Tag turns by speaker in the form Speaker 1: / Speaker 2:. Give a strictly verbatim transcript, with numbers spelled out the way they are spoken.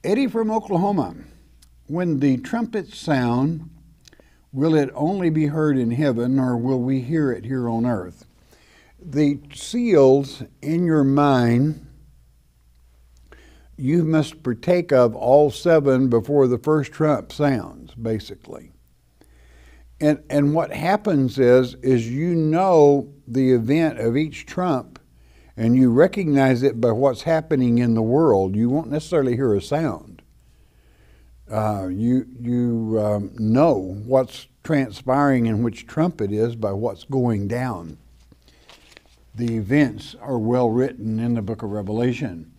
Speaker 1: Eddie from Oklahoma. When the trumpets sound, will it only be heard in heaven, or will we hear it here on earth? The seals in your mind, you must partake of all seven before the first trump sounds, basically. And, and what happens is, is you know the event of each trump, and you recognize it by what's happening in the world. You won't necessarily hear a sound. Uh, you you um, know what's transpiring and which trump it is by what's going down. The events are well written in the book of Revelation.